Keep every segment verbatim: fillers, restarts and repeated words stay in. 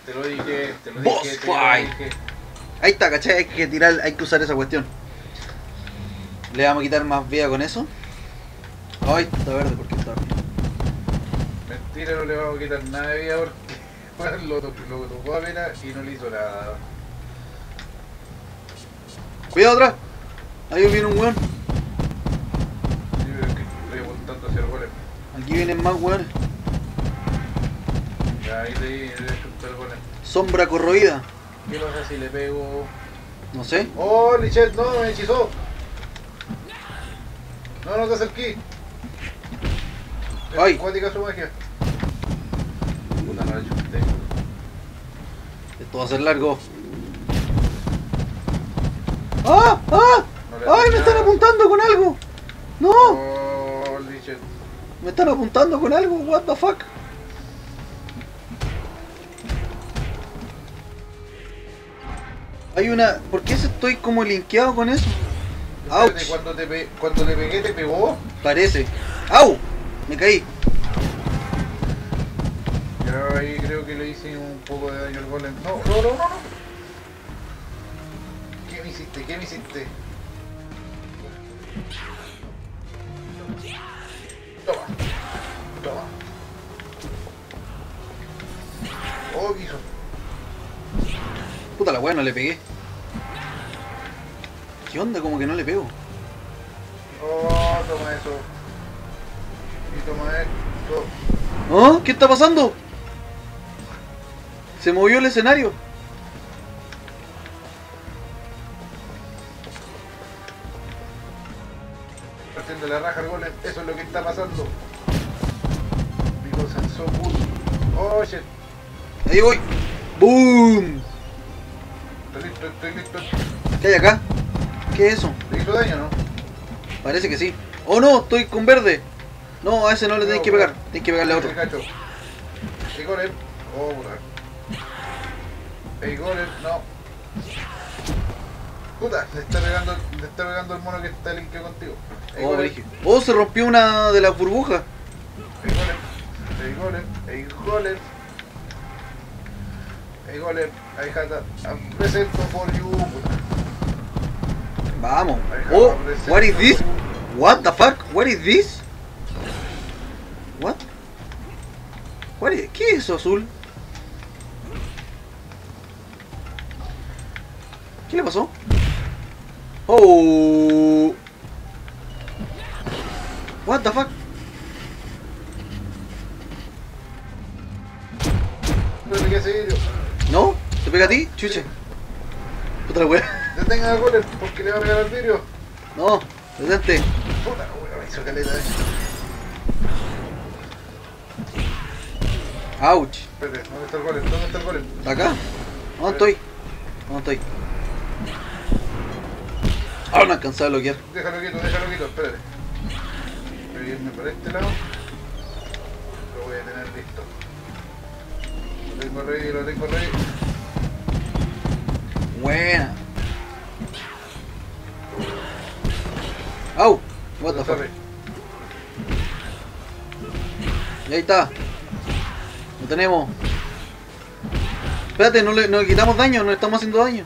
Te lo dije, te lo Boss dije, te lo fight. dije. Ahí está, ¿cachai? Hay que tirar, hay que usar esa cuestión. Le vamos a quitar más vida con eso. Ay, está verde porque está verde. Mentira, no le vamos a quitar nada de vida porque bueno, lo, to- lo tocó apenas y no le hizo nada. Cuidado atrás. Ahí viene un weón. Sí, pero es que estoy apuntando hacia el golem. Aquí vienen más weones. Ya, ahí le di, le junto el golem. Sombra corroída. ¿Qué pasa si le pego? No sé. ¡Oh, Lichet! ¡No, me hechizó! No, no te acerqué. Ay. Es cuática su magia. Puta, no le chunté. Esto va a ser largo. ¡Ah! ¡Ah! No le ¡Ay! hace ¡Me están nada. apuntando con algo! ¡No! Oh, Lichet. Me están apuntando con algo. What the fuck. Hay una... ¿Por qué estoy como linkeado con eso? Espérate, ¡Auch! Cuando, te pe... cuando le pegué, ¿te pegó? Parece. ¡Au! Me caí. Yo ahí creo que le hice un poco de daño al golem. No, no, no, no, no. ¿Qué me hiciste? ¿Qué me hiciste? Toma. Toma. Oh, ¿qué hizo? Puta la wea, no le pegué. ¿Qué onda? Como que no le pego. Oh, toma eso. Y toma esto. ¿Oh? ¿Qué está pasando? Se movió el escenario. Partiendo la raja al golem. Eso es lo que está pasando. Because I'm so good. Oh, shit. Ahí voy. ¡Boom! Estoy listo, estoy listo. ¿Qué hay acá? ¿Qué es eso? ¿Le hizo daño, no? Parece que sí. ¡Oh no! Estoy con verde. No, a ese no le tenéis No, que pegar. Tenéis que pegarle a otro. El cacho. El golem. Oh, puta. El golem, no. Puta, le está pegando, le está pegando el mono que está linkeo contigo. El Oh, golem, brígido. Oh, se rompió una de las burbujas. el golem, el golem, el golem. El golem, I had a, a present for you. Puta. Vamos. I have Oh, a present what is for this? you. What the fuck? What is this? What? What is... ¿Qué es eso azul? ¿Qué le pasó? Oh. What the fuck? No le queda serio. ¿No? ¿Te pega a ti? Chuche. Puta la wea. Detengan al golem porque le va a pegar al vidrio. No, detente. Puta la wea, me hizo caleta. Ouch. Espérate, ¿dónde está el golem? ¿Dónde está el golem? ¿Acá? ¿Dónde estoy? ¿Dónde estoy? Ah, no alcanzaba a bloquear. Déjalo quieto, déjalo quieto, espérate. Voy a irme por este lado. Lo voy a tener listo. Lo tengo ready, lo tengo ready. Buena. Au. What the fuck. Sorry. Y ahí está. Lo tenemos. Espérate, no le, no le quitamos daño, no le estamos haciendo daño.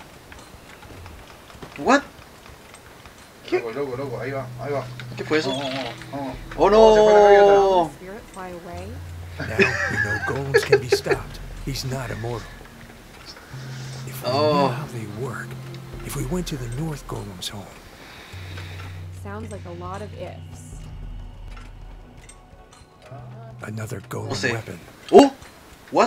What? ¿Qué? Loco, loco, loco, ahí va, ahí va. ¿Qué fue eso? Vamos, vamos, vamos. ¡Oh Oh, se fue la gaviota. no! Spirit fly away? Now we know golems can be stopped. He's not immortal. If we Oh. knew how they work, if we went to the North Golem's home, Sounds like a lot of ifs. another golem No sé. weapon. ¡Oh! What?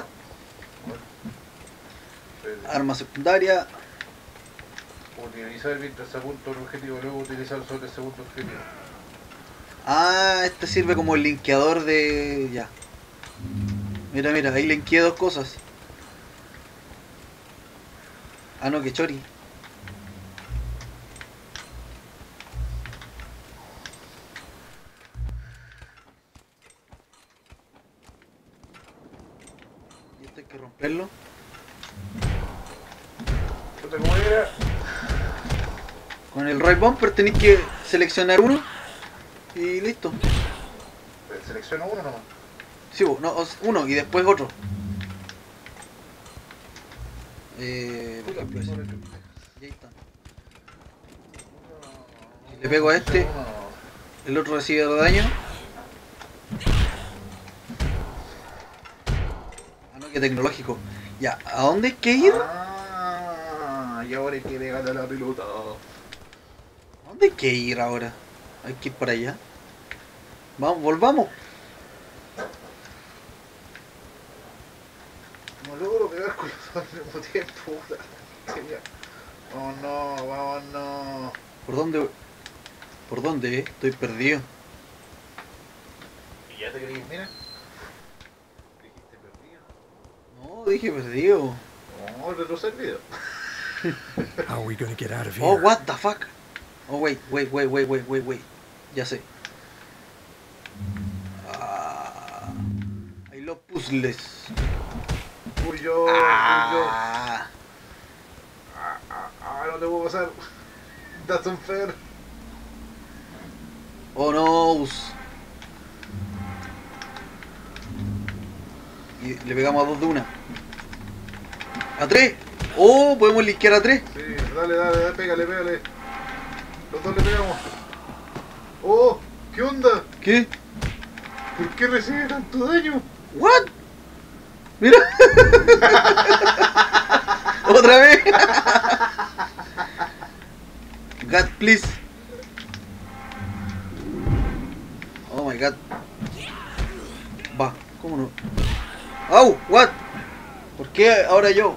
Espérate. Arma secundaria. Utilizar mientras se apunta un objetivo, luego utilizar sobre el segundo objetivo. Ah, este sirve como el linkeador de... Ya. Mira, mira, ahí linkeé dos cosas. Ah, no, que chori. Y esto hay que romperlo. Puta, ¿cómo era? Con el right bumper tenéis que seleccionar uno y listo. Selecciono uno nomás. Sí, vos, no, os- uno y después otro. Eh, por Puta, ejemplo ese. por el- Y ahí está. Y le pego a este. Uno. El otro recibe daño. Ah, no, que tecnológico. Ya, ¿a dónde hay que ir? Ah, y ahora hay que pegarle a la pelota. ¿A dónde hay que ir ahora? Hay que ir para allá. Vamos, volvamos. No logro pegar con los dos al mismo tiempo. Puta. Oh no, vamos no. ¿Por dónde? ¿Por dónde? eh? Estoy perdido. Y ya te creí, mira. Dijiste perdido. No, dije perdido. Oh, retroceder el video. How are we gonna get out of here? Oh, what the fuck? Oh, wait, wait, wait, wait, wait, wait, wait. Ya sé. Ah, hay los puzzles. Fui yo, fui yo. Ah, Ah, ah, ah, no te puedo pasar. That's unfair. oh no. Y le pegamos a dos de una. A tres. Oh, podemos linkear a tres. Sí, dale, dale, dale, pégale, pégale. Los dos le pegamos. Oh, ¿qué onda? ¿Qué? ¿Por qué recibe tanto daño? What? Mira. Otra vez. God, please. Oh my god. Va, ¿cómo no? ¡Au! What? ¿Por qué ahora yo?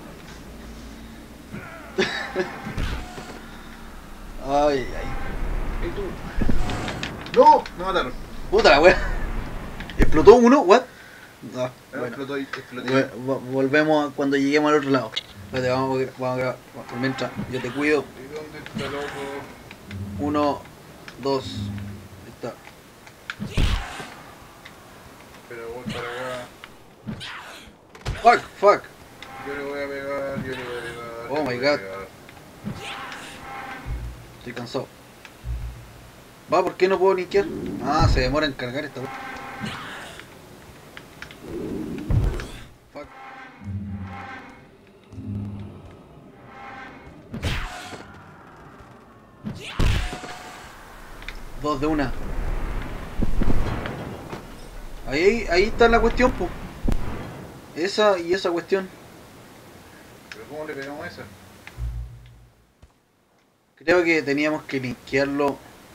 Ay, ay. ¿Y tú? ¡No! Me mataron. Puta la wea. ¿Explotó uno? What? No, Ah, bueno. explotó y explotó. Ve- vo- Volvemos a cuando lleguemos al otro lado. Espérate, vamos a, gra- vamos a grabar. Por mientras, yo te cuido. ¿Y dónde está loco? Uno, dos. Ahí está. Pero voy para acá. Fuck, fuck. Yo le voy a pegar, yo le voy a pegar. Oh yo my le voy a God. pegar. Estoy cansado. Va, ¿por qué no puedo linkear? Ah, se demora en cargar esta wea. Fuck. Dos de una. Ahí, ahí está la cuestión, po. Esa y esa cuestión. ¿Pero cómo le pegamos a esa? Creo que teníamos que linkearlo.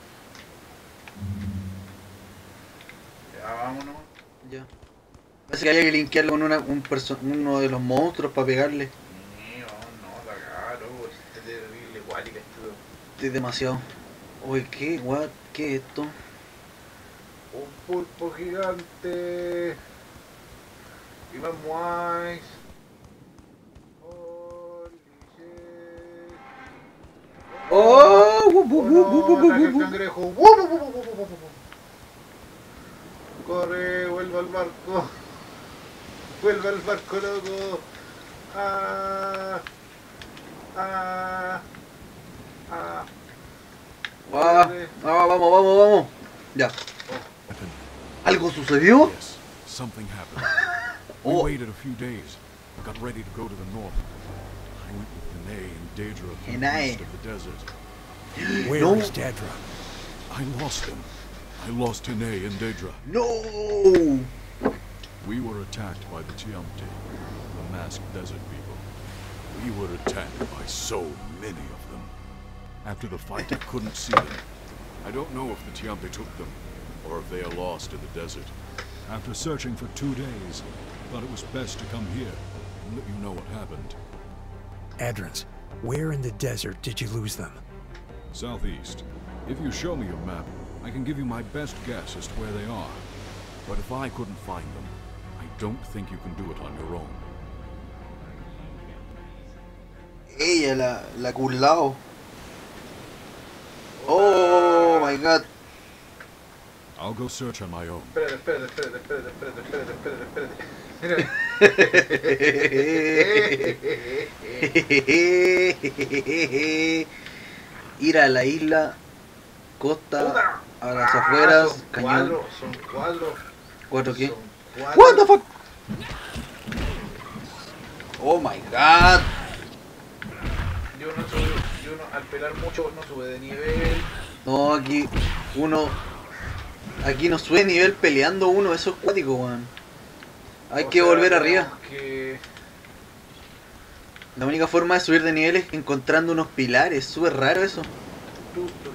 Ya, vámonos. Ya. Parece que había que linkearlo con una, un perso- uno de los monstruos para pegarle. Sí, vamos, no, la cagaron. Este es terrible, guálica esto. Es demasiado. Oye, ¿qué? What? ¿Qué es esto? Un pulpo gigante. Y más muais. Holy shit. ¡Oh! ¡Wup, Oh, wup, no, wup, wup, wup, ataque el wup! cangrejo. ¡Wup, wup, wup, wup, wup, wup, wup! Corre, vuelve al barco. Vuelve al barco, loco. Ah, ah, ah. Ah, ah, vamos, vamos, vamos. Ya. ¿Algo sucedió? Yes, something happened. We Oh. waited a few days, got ready to go to the north. I went with Danae and Daedra to the Danae. east of the desert. Where No. is Dadra? I lost them. I lost Danae and Daedra. No. We were attacked by the Tiamti, the masked desert people. We were attacked by so many of them. After the fight, I couldn't see them. I don't know if the Tiamti took them, or if they are lost in the desert. After searching for two days, I thought it was best to come here and let you know what happened. Adrans, where in the desert did you lose them? Southeast. If you show me your map, I can give you my best guess as to where they are. But if I couldn't find them, I don't think you can do it on your own. Ella, la, la culao. Oh my god. I'll go search on my own. Espérate, espérate, espérate, espérate, espérate, espérate, espérate, espérate. Ir a la isla, costa, Puta. a las Ah, afueras, son cañón. cuatro, son cuatro. ¿Cuatro qué? Son cuatro. What the fuck? Oh my god. y uno, sube, y uno al pelar mucho no sube de nivel. No, aquí uno... Aquí no sube nivel peleando uno, eso es cuático, weón. Hay O que sea, volver tenemos arriba. Que... La única forma de subir de nivel es encontrando unos pilares, súper raro eso. Tu, tu,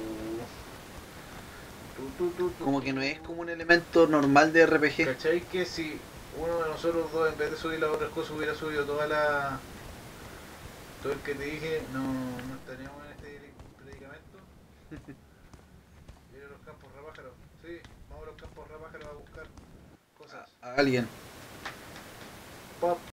tu, tu, tu, tu, Como que no es como un elemento normal de R P G. ¿Cachai? Que si uno de nosotros dos en vez de subir las otras cosas hubiera subido toda la... todo el que te dije, no, no estaríamos en este predicamento. Mira los campos rapájaros. Sí, vamos a los campos rapájaros a buscar cosas. A alguien. Pop,